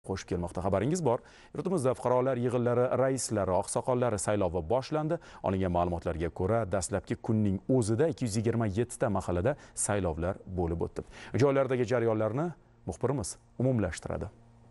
qo'shib kelmoqda. Xabaringiz bor. Yurtimizda fuqarolar yig'inlari raislari, oqsoqollari saylovi boshlandi. Olingan ma'lumotlarga ko'ra, dastlabki kunning o'zida 227 ta mahallada saylovlar bo'lib o'tdi. Joylardagi jarayonlarni muxbirimiz umumlashtiradi.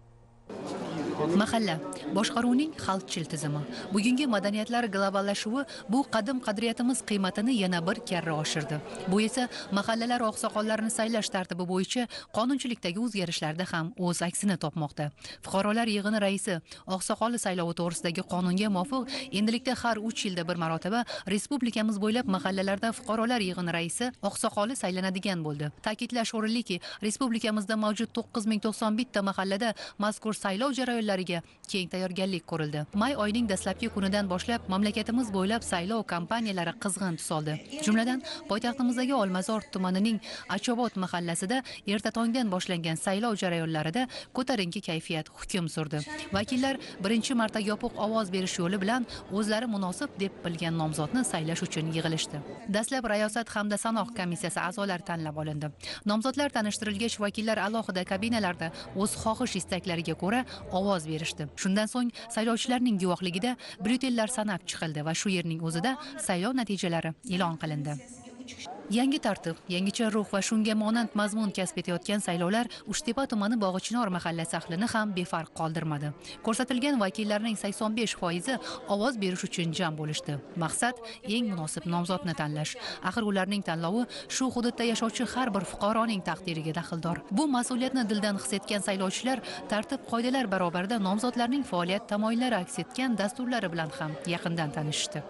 Mahalla boshqaruvning xalqchil tizimi. Bugungi madaniyatlar globallashuvi bu qadim qadriyatimiz qiymatini yana bir karra oshirdi. Bu esa mahallalar oqsoqollarini saylash tartibi bo'yicha qonunchilikdagi o'zgarishlarda ham o'z aksini topmoqda. Fuqarolar yig'ini raisi oqsoqolli saylovi to'g'risidagi qonunga muvofiq endilikda har 3 yilda bir marotaba respublikamiz bo'ylab mahallalarda fuqarolar yig'ini raisi oqsoqolli saylanadigan bo'ldi. Ta'kidlash o'rinliki, respublikamizda mavjud 9091 ta mahallada mazkur saylov jarayonlariga keng tayyorgarlik ko'rildi. May oyining dastlabki kunidan boshlab mamlakatimiz bo'ylab saylov kampaniyalari qizg'in tus oldi. Jumladan, poytaxtimizdagi Olmazor tumanining Achobod mahallasida erta tongdan boshlangan saylov jarayonlarida ko'tarinki kayfiyat hukm surdi. Vakillar birinchi marta yopiq ovoz berish yo'li bilan o'zlari munosib deb bilgan nomzodni saylash uchun yig'ilishdi. Dastlab Rayosat hamda sanoq komissiyasi a'zolari tanlab olindi. Nomzodlar tanishtirilgach, vakillar alohida kabinalarda o'z xohish istaklariga ko'ra ovoz berishdi. Shundan so'ng saylovchilarning guvohligida byulletenlar sanab chiqildi va shu yerning o'zida saylov natijalari e'lon qilindi. Yangi tartib, yangicha ruh va shunga monand mazmun kasb etayotgan saylovlar Uchtepa tumani Bog'ichinor mahallasi ahlini ham befarq qoldirmadi. Ko'rsatilgan vakillarning 85% ovoz berish uchun jam bo'lishdi. Maqsad eng munosib nomzodni tanlash. Axir ularning tanlovi shu hududda yashovchi har bir fuqaroning taqdiriga daxldor. Bu mas'uliyatni dildan his etgan saylovchilar tartib-qoidalar barobarida nomzodlarning faoliyat tamoyillari aks etgan dasturlari bilan ham yaqindan tanishdi.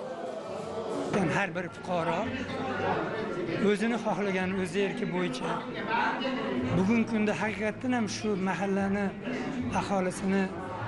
Har bir fuqaro o'zini xohlagan o'z erki bo'yicha bugungi kunda haqiqatan ham shu mahallani aholisini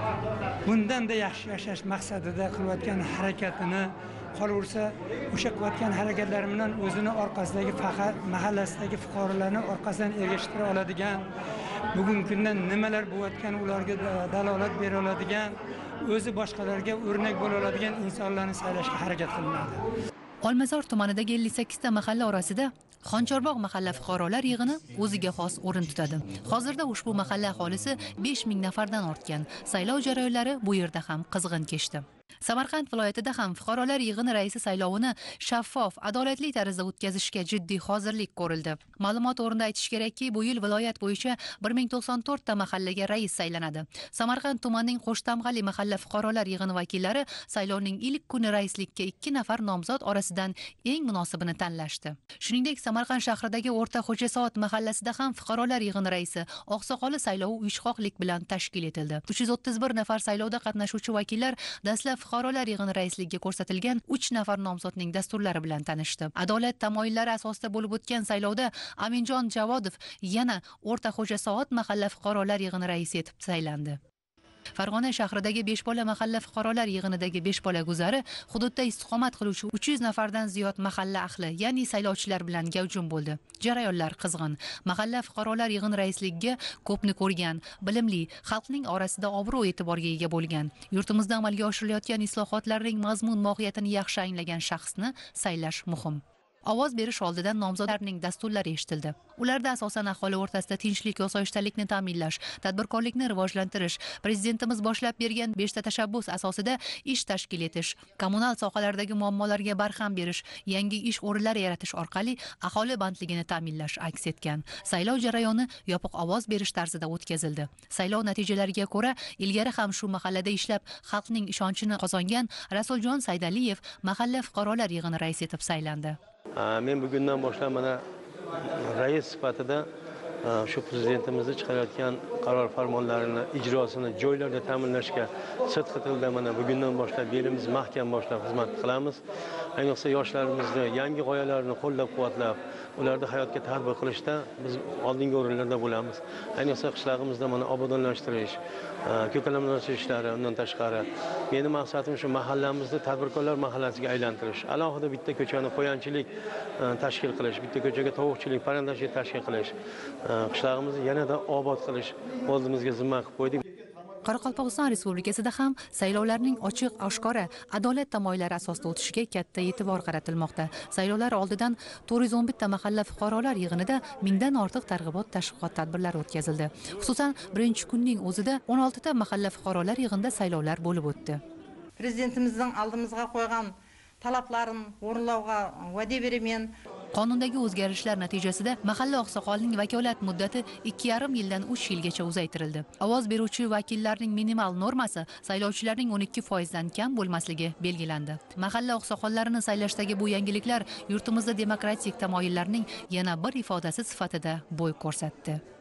bundan-da yaxshi yashash maqsadida qilayotgan harakatini qolaversa, o'sha qilayotgan harakatlari bilan o'zini orqasidagi faqat mahallasidagi fuqarolarni orqasidan ergashtira oladigan, bugungi kunda nimalar bo'layotgan ularga dalolat bera oladigan, o'zi boshqalarga o'rnak bo'la oladigan insonlarni saylashga harakat qilinadi. Olmazor tumanidagi 58 ta mahalla orasida Xonchorbog' mahalla fuqarolar yig'ini o'ziga xos o'rin tutadi. Hozirda ushbu mahalla aholisi 5000 nafardan ortgan. Saylov jarayonlari bu yerda ham qizg'in kechdi. Samarqand viloyatida ham fuqarolar yig'ini raisi saylovini shaffof, adolatli tarzda o'tkazishga jiddiy hozirlik ko'rildi. Ma'lumot o'rnida aytish kerakki, bu yil viloyat bo'yicha 1094 ta mahallaga rais saylanadi. Samarqand tumanining Qo'shtamg'ali mahalla fuqarolar yig'ini vakillari saylovning ilk kuni raislikka 2 nafar nomzod orasidan eng munosibini tanlashdi. Shuningdek, Samarqand shahridagi O'rta Xo'jasoat mahallasida ham fuqarolar yig'ini raisi oqsoqoli saylovi uyushqoqlik bilan tashkil etildi. 331 nafar saylovda qatnashuvchi vakillar dastlab fuqarolar yig'ini raisligiga ko'rsatilgan 3 nafar nomzodning dasturlari bilan tanishdi. Adolat tamoyillari asosida bo'lib o'tgan saylovda Aminjon Javodov yana O'rta Xo'jasoat mahalla fuqarolar yig'ini raisi etib saylandi. Farg'ona shahridagi Beshbola mahalla fuqarolar yig'inidagi Beshbola guzari hududda istiqomat qiluvchi 300 nafardan ziyod mahalla ahli, ya'ni saylovchilar bilan gavjum bo'ldi. Jarayonlar qizg'in. Mahalla fuqarolar yig'ini raisligiga ko'pni ko'rgan, bilimli, xalqning orasida obro' e'tiborga ega bo'lgan, yurtimizda amalga oshirilayotgan islohotlarning mazmun mohiyatini yaxshi anglagan shaxsni saylash muhim. Ovoz berish oldidan nomzodlarning dasturlari eshitildi. Ularda asosan aholi o'rtasida tinchlik va osoyishtalikni ta'minlash, tadbirkorlikni rivojlantirish, prezidentimiz boshlab bergan 5 ta tashabbus asosida ish tashkil etish, kommunal sohalardagi muammolarga barham berish, yangi ish o'rinlari yaratish orqali aholi bandligini ta'minlash aks etgan. Saylov jarayoni yopiq ovoz berish tarzida o'tkazildi. Saylov natijalariga ko'ra, ilgari ham shu mahallada ishlab xalqning ishonchini qozongan Rasuljon Saydaliyev mahalla fuqarolar yig'ini raisi etib saylandi. Men bugundan boshlab mana rais sifatida shu prezidentimizni chiqarayotgan qaror farmonlarini ijrosini joylarda ta'minlashga sidqi tilda mana bugundan boshlab belimiz mahkam boshlab xizmat qilamiz. Ayniqsa yoshlarimizni yangi g'oyalarni qo'llab-quvvatlab, ularni hayotga tatbiq qilishda biz oldingi o'rinlarda bo'lamiz. Ayniqsa qishlog'imizda mana obodonlashtirish, ko'kalamlashtirish ishlari, undan tashqari meni maqsadim shu mahallamizni tadbirkorlar mahallasiga aylantirish. Alohida bitta ko'chani qo'yanchilik tashkil qilish, bitta ko'chaga tovuqchilik, parrandachilik tashkil qilish, qishlog'imizni yanada obod qilish oldimizga zimma qilib qo'ydik. Qoraqalpog'iston Respublikasida ham saylovlarning ochiq, oshkora, adolat tamoyillari asosida o'tishiga katta e'tibor qaratilmoqda. Saylovlar oldidan 411 ta mahalla fuqarolar yig'inida mingdan ortiq targ'ibot tashviqot tadbirlari o'tkazildi. Xususan, birinchi kunning o'zida 16 ta mahalla fuqarolar yig'inida saylovlar bo'lib o'tdi. Prezidentimizning oldimizga qo'ygan talablarini o'rinlauga va'da beraman. Qonundagi o'zgarishlar natijasida mahalla oqsoqolining vakolat muddati 2,5 yildan 3 yilgacha uzaytirildi. Ovoz beruvchi vakillarning minimal normasi saylovchilarning 12% dan kam bo'lmasligi belgilandi. Mahalla oqsoqollarini saylashdagi bu yangiliklar yurtimizda demokratik tamoyillarning yana bir ifodasi sifatida bo'y ko'rsatdi.